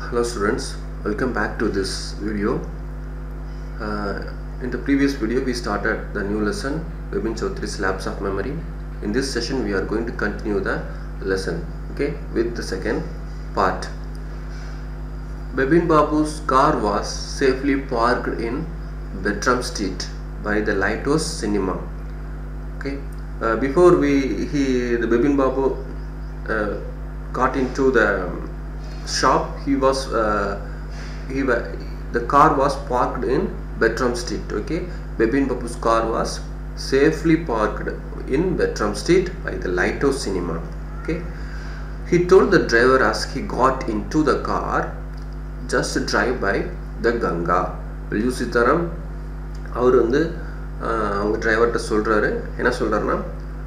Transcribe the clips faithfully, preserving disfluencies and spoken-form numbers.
Hello students, welcome back to this video. Uh, in the previous video we started the new lesson Bipin Chowdhury's Labs of Memory. In this session we are going to continue the lesson, okay, with the second part. Bipin Babu's car was safely parked in Bertram Street by the Lighthouse Cinema. Okay, uh, before we he the Bipin Babu uh, got into the shop, he was uh, he the car was parked in Bertram Street. Okay, Bipin Babu's car was safely parked in Bertram Street by the Lighthouse Cinema. Okay, he told the driver as he got into the car, just drive by the Ganga. Will Sitaram அவர் வந்து அவங்க டிரைவர்கிட்ட சொல்றாரு, என்ன சொல்றாருன்னா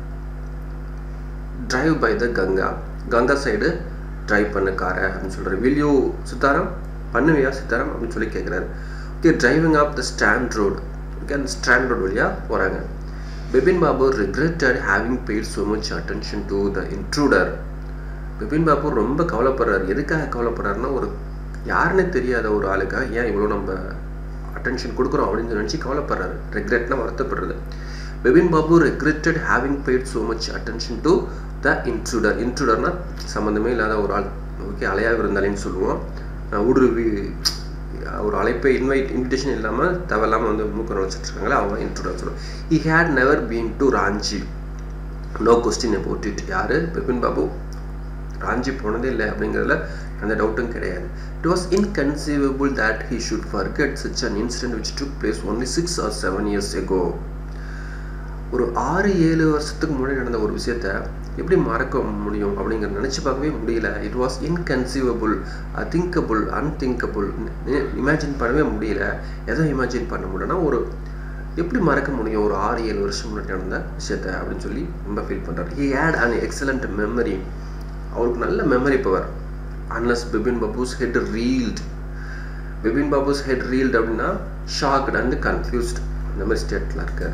drive by the Ganga, Ganga side drive பண்ண காரை அப்படின்னு சொல்கிறார். வில் யூ சித்தாராம் பண்ணுவியா சித்தாராம் அப்படின்னு சொல்லி கேட்குறாரு. Okay, driving up the strand road. Okay, அந்த ஸ்டாண்ட் ரோடு வழியாக போகிறாங்க. Bipin Babu regretted having paid so much attention to the intruder. Bipin Babu ரொம்ப கவலைப்படுறாரு. எதுக்காக கவலைப்படுறாருன்னா, ஒரு யாருன்னு தெரியாத ஒரு ஆளுக்காக ஏன் இவ்வளோ நம்ம அட்டென்ஷன் கொடுக்குறோம் அப்படின்னு நினச்சி கவலைப்படுறாரு. ரெக்ரெட்னா வருத்தப்படுறது. Bipin Babu regretted having paid so much attention to the intruder. இன்ட்ரூடர்னா சம்மந்தமே இல்லாத ஒரு ஆள். ஓகே, அலையாக இருந்தாலேன்னு சொல்லுவோம். ஊடுருவி ஒரு அழைப்பை இன்வைட் இன்விடேஷன் இல்லாமல் தேவையில்லாமல் வந்து மூக்க வச்சுட்ருக்காங்களே அவங்க இன்ட்ரூடர் சொல்லுவோம். he had never been to Ranchi, no question about it. யார்? பிபின் பாபு ராஞ்சி போனதே இல்லை அப்படிங்கிறதுல அந்த டவுட்டும் கிடையாது. It was inconceivable that he should forget such an incident which took place only six or seven years ago. ஒரு ஆறு ஏழு வருஷத்துக்கு முன்னாடி நடந்த ஒரு விஷயத்த எப்படி மறக்க முடியும் அப்படிங்கிறத நினச்சி பார்க்கவே முடியல. It was inconceivable, thinkable, unthinkable. Imagine பண்ணவே முடியல. எதை இமேஜின் பண்ண முடியலன்னா, ஒரு எப்படி மறக்க முடியும் ஒரு ஆறு ஏழு வருஷம் முன்னாடி நடந்த விஷயத்த அப்படின்னு சொல்லி ரொம்ப ஃபீல் பண்ணுறாரு. He had an excellent memory. அவருக்கு நல்ல memory power. Unless Bipin Babu's head reeled. Bipin Babu's head reeled அப்படின்னா ஷாக்ட் அண்ட் கன்ஃபியூஸ்ட் அந்த மாதிரி ஸ்டேட்டில் இருக்கார்.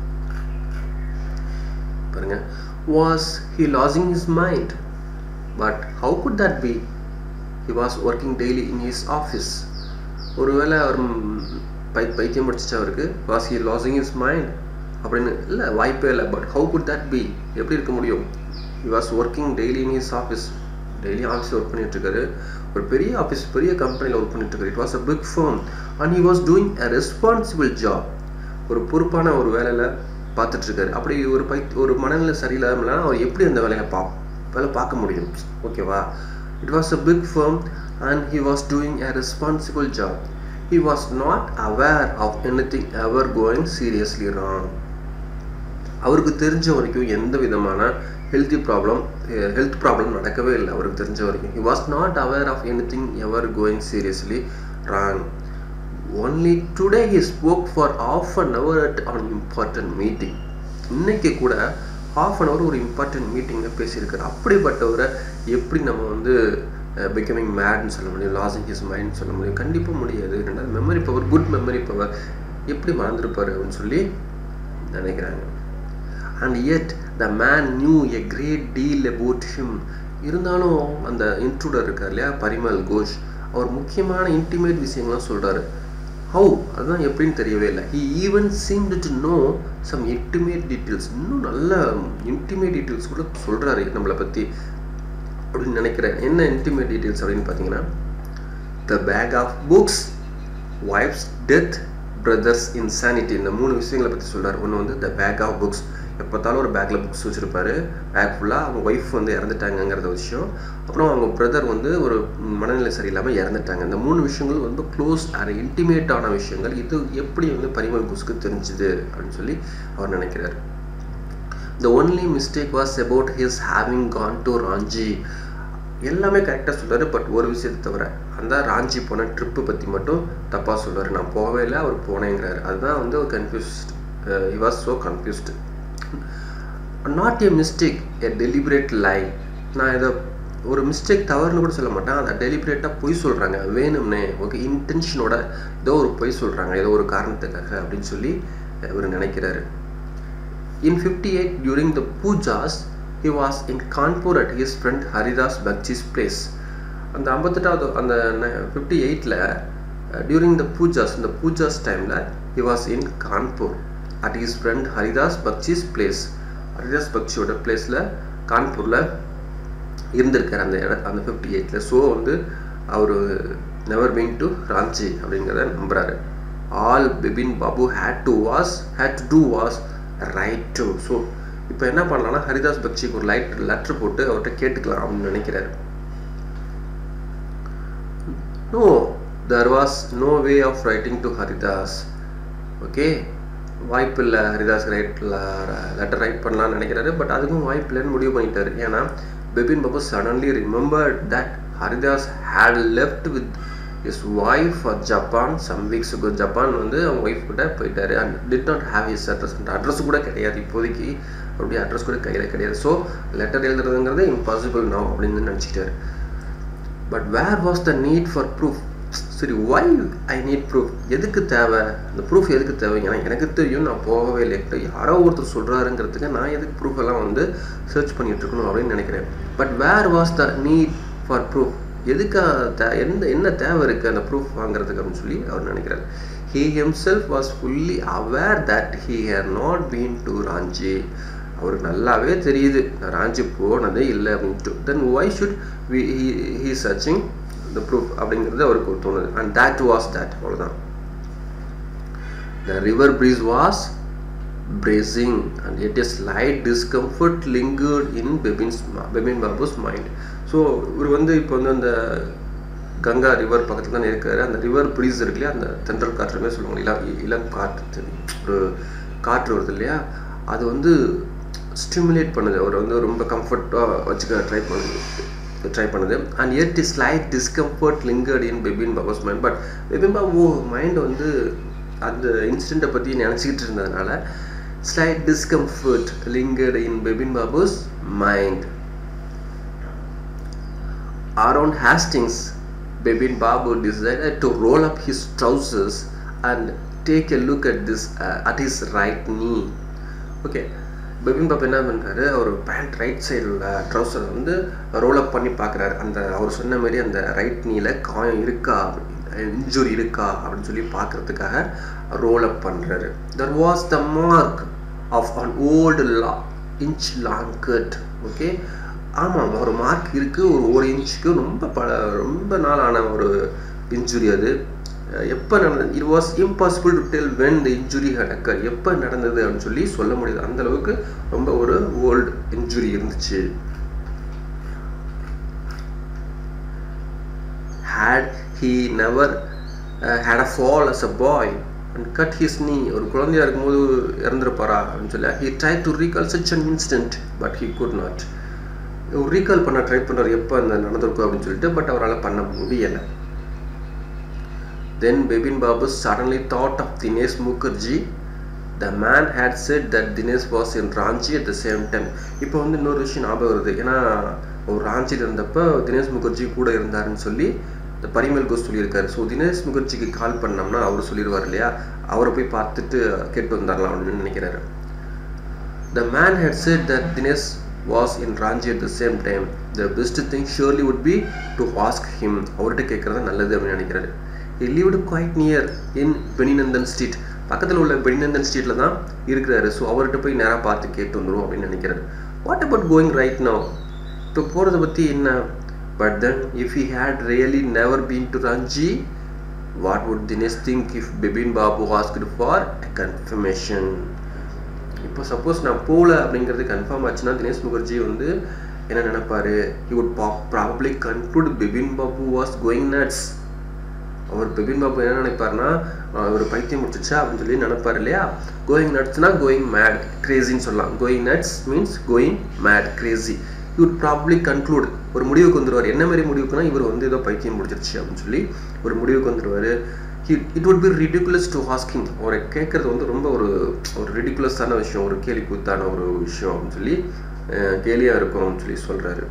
பாருங்க, was he losing his mind? But how could that be? He was working daily in his office. ஒருவேளை அவர் by பைத்தியம் முடிச்சிச்சு அவருக்கு. was he losing his mind அப்படின்னு இல்லை, வாய்ப்பே இல்லை. But how could that be? எப்படி இருக்க முடியும்? he was working daily in his office. Daily office work பண்ணிட்டு இருக்காரு. ஒரு பெரிய ஆஃபீஸ், பெரிய கம்பெனியில் ஒர்க் பண்ணிட்டு இருக்காரு. It was a big firm and he was doing a responsible job. ஒரு பொறுப்பான ஒரு வேலையில் பார்த்துட்ருக்காரு. அப்படி ஒரு பை ஒரு மனநிலை சரியில்லாமலனா அவர் எப்படி அந்த வேலையை பா வேலை பார்க்க முடியும்? ஓகேவா? It was a big firm and he was doing a responsible job. He was not aware of anything ever going seriously wrong. அவருக்கு தெரிஞ்ச வரைக்கும் எந்த விதமான ஹெல்த்தி ப்ராப்ளம் ஹெல்த் ப்ராப்ளம் நடக்கவே இல்லை அவருக்கு தெரிஞ்ச வரைக்கும். He was not aware of anything ever going seriously wrong. Only today he spoke for half an hour at an important meeting. இன்னைக்கு கூட half an hour ஒரு இம்பார்ட்டன்ட் மீட்டிங்கில் பேசியிருக்காரு. அப்படிப்பட்டவரை எப்படி நம்ம வந்து பிகமிங் மேட்னு சொல்ல முடியும், லாசிங் ஹிஸ் மைண்ட் சொல்ல முடியும்? கண்டிப்பாக முடியாது. ரெண்டாவது memory power, good memory power, எப்படி மறந்துருப்பார் அப்படின்னு சொல்லி நினைக்கிறாங்க. And yet the man knew a great deal about him. இருந்தாலும் அந்த இன்ட்ரூடர் இருக்கார் இல்லையா, பரிமல் கோஷ், அவர் முக்கியமான இன்டிமேட் விஷயங்கள்லாம் சொல்கிறாரு. ஹவு, அதுதான் எப்படின்னு தெரியவே இல்லை. He even seemed to know some intimate details. இன்னும் நல்ல இன்டிமேட் டீட்டெயில்ஸ் கூட சொல்கிறாரு நம்மளை பற்றி அப்படின்னு நினைக்கிறேன். என்ன இன்டிமேட் டீட்டெயில்ஸ் அப்படின்னு பார்த்தீங்கன்னா, the pack of books, wife's death, brother's insanity, இந்த மூணு விஷயங்களை பற்றி சொல்கிறார். ஒன்று வந்து த பேக் ஆஃப் புக்ஸ், எப்போத்தாலும் ஒரு பேக்கில் புக்ஸ் வச்சுருப்பாரு. பேக் ஃபுல்லாக அவங்க ஒய்ஃப் வந்து இறந்துட்டாங்கங்கிறத விஷயம். அப்புறம் அவங்க பிரதர் வந்து ஒரு மனநிலை சரியில்லாமல் இறந்துட்டாங்க. இந்த மூணு விஷயங்கள் வந்து க்ளோஸ் அண்ட் இன்டிமேட்டான விஷயங்கள். இது எப்படி வந்து பரிமல் கோஷ்க்கு தெரிஞ்சுது அப்படின்னு சொல்லி அவர் நினைக்கிறார். The only mistake was about his having gone to Ranchi. எல்லாமே கரெக்டாக சொல்கிறாரு. பட் ஒரு விஷயத்தை தவிர அந்த ராஞ்சி போன ட்ரிப்பு பற்றி மட்டும் தப்பாக சொல்கிறார். நான் போகவே இல்லை, அவர் போனேங்கிறாரு. அதுதான் வந்து ஒரு confused. He was so confused. Not a mistake, a deliberate lie. நான் இதை ஒரு மிஸ்டேக் தவறுன்னு கூட சொல்ல மாட்டேன். அதை டெலிபரேட்டாக பொய் சொல்கிறாங்க வேணும்னே. ஓகே, இன்டென்ஷனோட ஏதோ ஒரு பொய் சொல்கிறாங்க, ஏதோ ஒரு காரணத்துக்காக அப்படின்னு சொல்லி இவர் நினைக்கிறாரு. In fifty eight during the pujas, he was in Kanpur at his friend Haridas Bagchi's place. அந்த ஐம்பத்தெட்டாவது அந்த ஃபிஃப்டி எயிட்டில் டியூரிங் த பூஜாஸ் இந்த பூஜாஸ் டைமில் he was in Kanpur at his friend Haridas Bagchi's place. Haridas பக்சியோட பிளேஸில் கான்பூரில் இருந்திருக்கார் அந்த இட அந்த ஃபிஃப்டி எயிட்டில். ஸோ வந்து அவர் நெவர் பீன் டு ராஞ்சி அப்படிங்கிறத நம்புகிறாரு. All Bipin Babu had to was had to do was write to. So இப்போ என்ன பண்ணலாம்னா ஹரிதாஸ் பக்சிக்கு ஒரு லைட் லெட்ரு போட்டு அவர்கிட்ட கேட்டுக்கலாம் அப்படின்னு நினைக்கிறாரு. No, there was no way of writing to Haridas. Okay, வாய்ப்பு இல்லை ஹரிதாஸ் ரைட்டில் லெட்டர் ரைட் பண்ணலான்னு நினைக்கிறாரு. பட் அதுக்கும் வாய்ப்பு இல்லைன்னு முடிவு பண்ணிட்டாரு. ஏன்னா Bipin Babu suddenly remembered that Haridas had left with his wife for Japan some weeks ago. Japan வந்து அவங்க ஒய்ஃப் கிட்ட போயிட்டாரு. And did not have his address. அந்த அட்ரஸ் கூட கிடையாது இப்போதைக்கு, அப்படியே அட்ரஸ் கூட கையில் கிடையாது. ஸோ லெட்டர் எழுதுறதுங்கிறது இம்பாசிபிள் நோ அப்படின்னு நினச்சிட்டாரு. But where was the need for proof? சரி, வை ஐ நீட் ப்ரூஃப்? எதுக்கு தேவை அந்த ப்ரூஃப்? எதுக்கு தேவை? ஏன்னா எனக்கு தெரியும் நான் போகவே இல்லை, யாரோ ஒருத்தர் சொல்கிறாருங்கிறதுக்கு நான் எதுக்கு ப்ரூஃப் எல்லாம் வந்து சர்ச் பண்ணிட்டு இருக்கணும் அப்படின்னு நினைக்கிறேன். But where was the need for proof? எதுக்கு தே எந்த என்ன தேவை இருக்குது அந்த ப்ரூஃப் வாங்குறதுக்கு அப்படின்னு சொல்லி அவர் நினைக்கிறார். He himself was fully aware that he had not been to Ranchi. அவருக்கு நல்லாவே தெரியுது நான் ராஞ்சி போனதே இல்லை அப்படின்ட்டு. Then why should we he searching the proof அப்படிங்கிறது அவருக்கு தோணுது. அண்ட் தேட் வாஸ் தேட் அவ்வளோதான். The river breeze was bracing and yet a slight discomfort lingered in Bibin's Bibin Babu's mind. So இவர் வந்து இப்போ வந்து அந்த கங்கா ரிவர் பக்கத்தில் தான் இருக்காரு. அந்த ரிவர் ப்ரீஸ் இருக்கு இல்லையா, அந்த தென்றல் காற்றுமே சொல்லுவாங்க, இளம் இளம் காற்று, ஒரு காற்று வருது இல்லையா, அது வந்து ஸ்டிமுலேட் பண்ணுது. அவர் வந்து ரொம்ப கம்ஃபர்ட்டாக வச்சுக்க ட்ரை பண்ணுது ட்ரை பண்ணுது and yet is slight discomfort lingered in Bipin Babu's mind. But Bipin Babu mind வந்து அந்த இன்சிடெண்ட்டை பற்றி நினச்சிக்கிட்டு இருந்ததுனால slight discomfort lingered in Bibin Babu's mind. Around Hastings, Bibin Babu decided to roll up his trousers and take a look at this uh, at his right knee. Okay, Bipin Babu என்ன பண்ணுறாரு, அவர் pant right சைடில் ட்ரௌசரை வந்து role அப் பண்ணி பார்க்குறாரு. அந்த அவர் சொன்ன மாதிரி அந்த ரைட் நீல காயம் இருக்கா, இன்ஜுரி இருக்கா அப்படின்னு சொல்லி பார்க்கறதுக்காக ரோல் அப் பண்ணுறாரு. There was the mark of an old inch long cut. Okay, ஆமாம், ஒரு மார்க் இருக்குது, ஒரு ஒரு இன்ச்சுக்கு ரொம்ப பல ரொம்ப நாளான ஒரு இன்ஜுரி. அது எப்போ நடந்தது? It was impossible to tell when the injury had occur. எப்போ நடந்தது அப்படின்னு சொல்லி சொல்ல முடியாது, அந்தளவுக்கு ரொம்ப ஒரு ஓல்டு இன்ஜுரி இருந்துச்சு. Had he never uh, had a fall as a boy and cut his knee, ஒரு குழந்தையா இருக்கும்போது இறந்துருப்பாரா அப்படின்னு சொல்லி he tried to recall such an instant but he could not. Recall பண்ண ட்ரை பண்ணுறாரு எப்போ அந்த நடந்திருக்கும் அப்படின்னு சொல்லிட்டு, பட் அவரால் பண்ண முடியலை. Then Bibin Babu suddenly thought of Dinesh Mukherjee. The man had said that Dinesh was in Ranchi at the same time. இப்போ வந்து இன்னொரு விஷயம் ஞாபகம் வருது. ஏன்னா ஒரு ராஞ்சியில் இருந்தப்போ தினேஷ் முகர்ஜி கூட இருந்தாருன்னு சொல்லி இந்த பரிமல் கோஷ் சொல்லியிருக்காரு. ஸோ தினேஷ் முகர்ஜிக்கு கால் பண்ணோம்னா அவர் சொல்லிடுவார் இல்லையா, அவரை போய் பார்த்துட்டு கேட்டு வந்துடலாம் அப்படின்னு நினைக்கிறாரு. The man had said that Dinesh was in Ranchi at the same time. The best thing surely would be to ask him. அவர்கிட்ட கேட்குறது நல்லது அப்படின்னு நினைக்கிறாரு. He lived quite near in Beninandan street. பக்கத்தில் உள்ள பெனிநந்தன் ஸ்ட்ரீட்டில் தான் இருக்கிறாரு. ஸோ அவர்கிட்ட போய் நேராக பார்த்து கேட்டு வந்துடும் அப்படின்னு நினைக்கிறாரு. What about going right now? இப்போ போகிறத பற்றி என்ன? But then if he had really never been to Ranchi, what would Dinesh think if Bipin Babu asked for a confirmation? இப்போ சப்போஸ் நான் போகல அப்படிங்கிறது கன்ஃபார்ம் ஆச்சுன்னா தினேஷ் முகர்ஜி வந்து என்ன நினைப்பாரு? He would probably conclude Bipin Babu was going nuts. அவர் பிபின் பாபு என்ன நினைப்பாருன்னா, ஒரு பைத்தியம் முடிச்சிச்சா அப்படின்னு சொல்லி நினைப்பார் இல்லையா. கோயிங் நட்ஸ்னா கோயிங் மேட், கிரேசின்னு சொல்லலாம். Going nuts means going mad, crazy. You would probably conclude, ஒரு முடிவுக்கு வந்துடுவார். என்ன மாதிரி முடிவுக்குன்னா, இவர் வந்து ஏதோ பைத்தியம் முடிச்சிருச்சு அப்படின்னு சொல்லி ஒரு முடிவுக்கு வந்துடுவார். It would be ridiculous to asking. அவரை கேட்கறது வந்து ரொம்ப ஒரு ஒரு ரிடிகுலஸான விஷயம், ஒரு கேலி கூத்தான ஒரு விஷயம் அப்படின்னு சொல்லி கேலியாக இருக்கும் அப்படின்னு சொல்லி சொல்கிறாரு.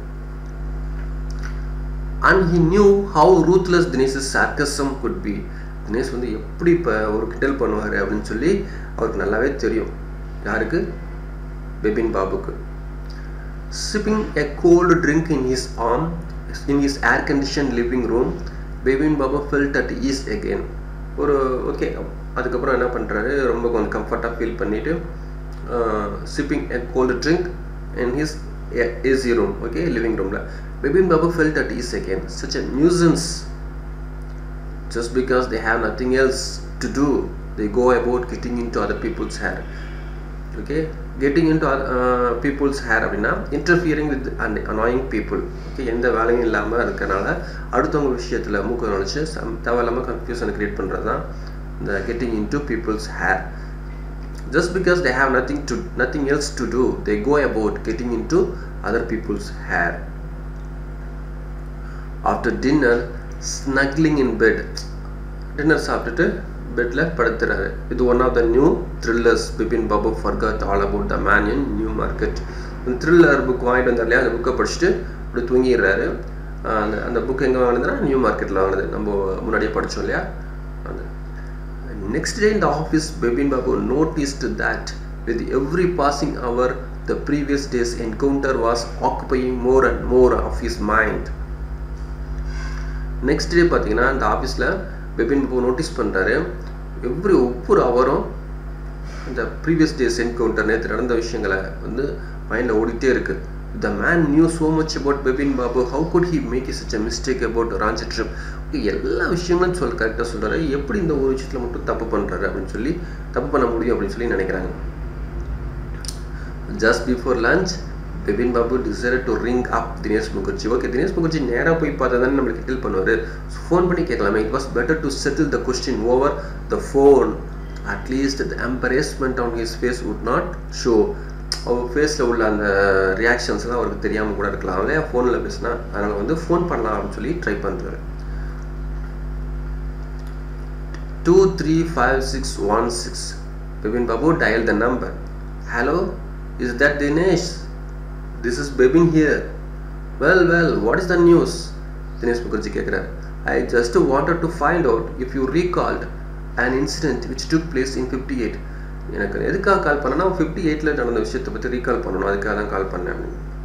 And he knew how ruthless Dinesh's sarcasm could be. Dinesh வந்து எப்படி இப்போ ஒரு கிண்டல் பண்ணுவார் அப்படின்னு சொல்லி அவருக்கு நல்லாவே தெரியும். யாருக்கு? பிபின் பாபுக்கு. Sipping a cold drink in his arm, in his air-conditioned living room, Bipin Babu felt at ease again. ஒரு ஓகே அதுக்கப்புறம் என்ன பண்ணுறாரு, ரொம்ப கொஞ்சம் கம்ஃபர்ட்டாக ஃபீல் பண்ணிவிட்டு sipping a cold drink in his A C room, okay, living room la. Bipin Babu felt at ease again. Such a nuisance. Just because they have nothing else to do, they go about getting into other people's hair. Okay, getting into uh, people's hair அப்படின்னா interfering with and annoying people. Okay, எந்த வேலையும் இல்லாமல் இருக்கனால அடுத்தவங்க விஷயத்தில் மூக்க நுழைச்சு தேவையில்லாமல் confusion create பண்ணுறது தான் இந்த getting into people's hair. Just because they have nothing to nothing else to do, they go about getting into other people's hair. After dinner, snuggling in bed. Dinner சாப்பிட்டுட்டு பெட்ல படுத்துறாரு. இது one of the new thrillers. Bipin Babu forgot all about the man in New Market. இந்த thriller book வாங்கிட்டு வந்தார் இல்லையா, அந்த புக்கை படிச்சுட்டு அப்படி தூங்கிடுறாரு. அந்த அந்த புக் எங்கே வாங்கினதுன்னா நியூ மார்க்கெட்டில் வாங்கினது, நம்ம முன்னாடியே படித்தோம் இல்லையா. அந்த next day in the office, Bipin Babu noticed that with every passing hour, the previous day's encounter was occupying more and more of his mind. Next day பார்த்தீங்கன்னா இந்த ஆஃபீஸில் Bipin Babu நோட்டீஸ் பண்ணுறாரு, எவ்ரி ஒவ்வொரு ஹவரும் இந்த previous days encounter, நேற்று நடந்த விஷயங்களை வந்து மைண்டில் ஓடிட்டே இருக்குது. The man knew so much about Bipin Babu. How could he make such a mistake about Ranchi trip? எல்லா விஷயங்களும் சொல்ல கரெக்டாக சொல்கிறாரு, எப்படி இந்த ஒரு விஷயத்தில் மட்டும் தப்பு பண்ணுறாரு அப்படின்னு சொல்லி தப்பு பண்ண முடியும் அப்படின்னு சொல்லி நினைக்கிறாங்க. Just before lunch, Bipin Babu decided to ring up Dinesh Mukherjee. Okay, Dinesh Mukherjee நேராக போய் பார்த்தா தானே நம்மளுக்கு ஹெல்ப் பண்ணுவார், ஃபோன் பண்ணி கேட்கலாமே. It was better to settle the question over the phone. At least the embarrassment on his face would not show. அவர் ஃபேஸில் உள்ள அந்த ரியாக்ஷன்ஸ்லாம் அவருக்கு தெரியாமல் கூட இருக்கலாம் இல்லையா, ஃபோனில் பேசினா. அதனால் வந்து ஃபோன் பண்ணலாம் அப்படின்னு சொல்லி ட்ரை பண்ணுறாரு. Two three five six one six Bipin Babu dialed the number. Hello, is that Dinesh? This is Bipin here. Well, well, what is the news? Dinesh Mukherjee கேட்குறாரு. I just wanted to find out if you recalled an incident which took place in fifty-eight. எனக்கு எதுக்காக கால் பண்ணேன்னா fifty எயிட்டில் நடந்த விஷயத்தை பற்றி recall பண்ணணும், அதுக்காக தான் கால் பண்ணேன்.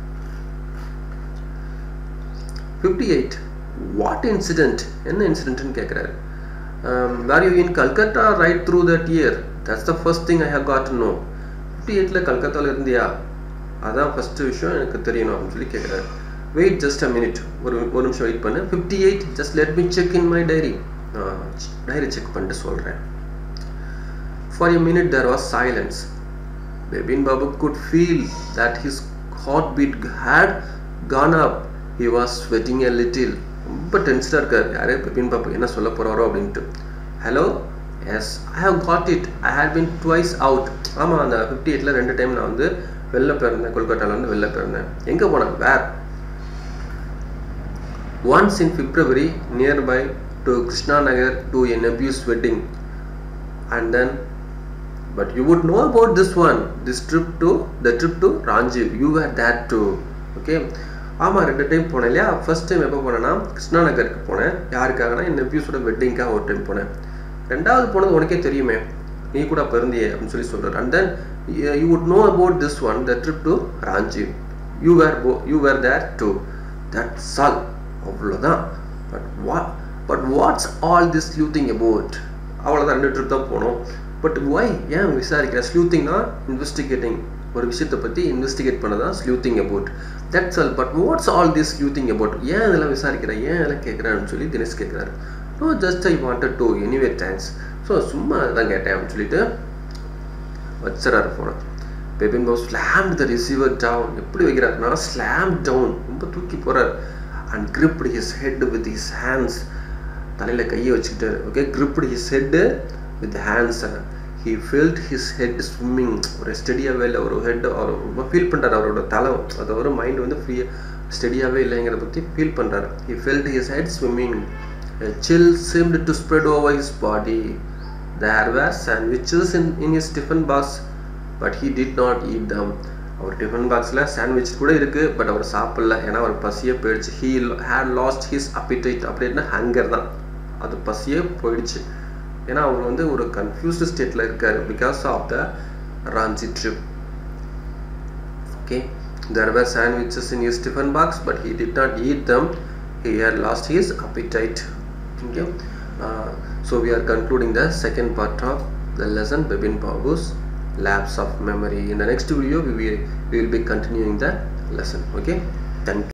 ஃபிஃப்டி எயிட் வாட் இன்சிடென்ட், என்ன இன்சிடென்ட்னு கேட்குறாரு. Were you in Calcutta right through that year? That's the first thing I have got to know. Fifty எயிட்டில் கல்கத்தாவில் இருந்தியா, அதான் ஃபஸ்ட்டு விஷயம் எனக்கு தெரியணும் அப்படின்னு சொல்லி கேட்குறாரு. வெயிட் ஜஸ்ட் அ மினிட், ஒரு ஒரு நிமிஷம் வெயிட் பண்ணு. Fifty eight just let me check in my diary. Diary செக் பண்ணிட்டு சொல்கிறேன். For a minute there was silence. Bipin Babu could feel that his heartbeat had gone up. He was sweating a little. ரொம்ப டென்ஸ்டாக இருக்கார். யாரே Bipin Babu என்ன சொல்ல போகிறாரோ அப்படின்ட்டு. Hello, yes, I have got it. I had been twice out. ஆமாம், அந்த fifty எயிட்டில் ரெண்டு டைம் நான் வந்து வெளில போயிருந்தேன், கொல்கட்டாலேருந்து வெளில போயிருந்தேன். எங்கே போனேன்? Where? Once in February nearby to Krishna Nagar to a nephew's wedding. And then but you would know about this one, this trip to the trip to Ranchi. You were there too. Okay, ஆமாம், ரெண்டு time போனேன் இல்லையா. First time எப்போ போனேன்னா கிருஷ்ணா நகருக்கு போனேன். யாருக்காகனா என் நெப்யூஸோட வெட்டிங்காக ஒரு time போனேன். ரெண்டாவது போனது உனக்கே தெரியுமே, நீ கூட பிறந்தியே அப்படின்னு சொல்லி சொல்கிறார். And then you would know about this one, the trip to Ranchi. You were போ you were there too. That's all, அவ்வளோதான். But what but what's all this sleuthing about? அவ்வளோதான், ரெண்டு ட்ரிப் தான் போனோம். பட் ஒய், ஏன் விசாரிக்கிற? ஸ்லூத்திங்னா இன்வெஸ்டிகேட்டிங், ஒரு விஷயத்தை பற்றி இன்வெஸ்டிகேட் பண்ண தான் sleuthing about. That's all. But what's all this sleuthing about? ஏன் இதெல்லாம் விசாரிக்கிறேன், ஏன் இதெல்லாம் கேட்குறேன்னு சொல்லி தினேஷ் கேட்குறாரு. No, just I wanted to anyway thanks. So சும்மா தான் கேட்டேன் அப்படின்னு சொல்லிட்டு வச்சுறாரு ஃபோனை. Bipin Babu slammed the receiver down. எப்படி வைக்கிறாருன்னா slammed down, ரொம்ப தூக்கி போகிறார். And gripped his head with his hands. தலையில் கையை வச்சுக்கிட்டாரு. Okay, gripped his head with hands. He felt his head swimming. ஒரு ஸ்டெடியாகவே இல்லை, ஒரு ஹெட் அவர் ரொம்ப ஃபீல் பண்ணுறாரு. அவரோட தலை, அதோட மைண்ட் வந்து ஃப்ரீயாக ஸ்டெடியாகவே இல்லைங்கிறத பற்றி ஃபீல் பண்ணுறாரு. He felt his head swimming. A chill seemed to spread over his body. There were sandwiches in, in his tiffin box, but he did not eat them. அவர் டிஃபன் பாக்ஸில் சாண்ட்விச் கூட இருக்குது, but அவர் சாப்பிடல, ஏன்னா அவர் பசியே போயிடுச்சு. He had lost his appetite. அப்படின்னா hunger தான், அது பசியே போயிடுச்சு. ஏன்னா அவர் வந்து ஒரு கன்ஃபியூஸ்டு ஸ்டேட்டில் இருக்கார் because of the Ranchi trip. Okay, there were sandwiches in his tiffin box, but he did not eat them. he had lost his appetite. Okay, uh, so we are concluding the second part of the lesson, Bipin Babu's lapse of memory. In the next video we will, we will be continuing the lesson. Okay, thank you.